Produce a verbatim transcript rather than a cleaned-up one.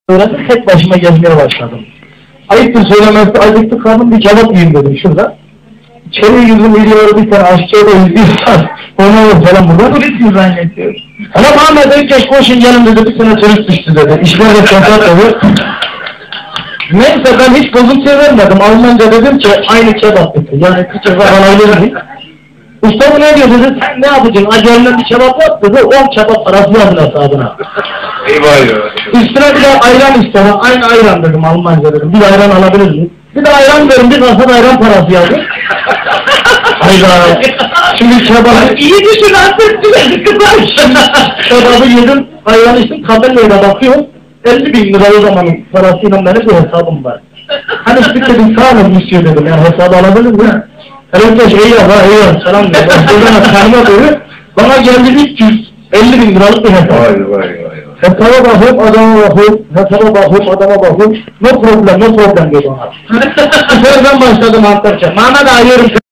öğrendim, tek başıma gezmeye başladım. Ayıptır söylemesi, acıktı karnım, bir kebap yiyeyim dedim şurada. İçeri girdim, biliyorum bir tane aşçıya da izliyorsan, onu falan burada turist mi zannediyor? Ama Muhammed Ökkeş koşun gelin dedi, bir tane turist düştü dedi. İşlerle kontak dedi. Neyse ben hiç bozuntuya vermedim. Almanca dedim ki aynı kebap dedi. Yani bir kebap alabilir miyim? Usta bu ne diyor dedi, sen ne yapacaksın? Acayip bir kebap yap dedi, on kebap parası yazın hesabına. Eyvah eyvah. Üstüne bir de ayran istedim. Aynı ayran dedim, Almanca dedim. Bir de ayran alabilir miyim? Bir de ayran verin, bir kasa ayran parası yazdı. Hayda. Şimdi kebabı... İyi düşün artık, düzeni kızar. Kebabı yedim, ayran içtim, tabelaya bakıyorum. elli bin lira o zamanın parasıyla benim bir hesabım var. Hani işte dedim, sağ olun istiyor dedim, yani hesabı alabilir mi? Elektaş eyvallah eyvallah selam diyor. Oradan karnıma doyuyor. Bana geldi üç yüz elli bin liralık bir hesap. Vay vay vay. Hesaba bakıyorum, adama bakıyorum, hesaba bakıyorum, adama bakıyorum. No problem, no problem diyor bana. Bu sefer ben başladım anlatırken. Mehmet arıyorum.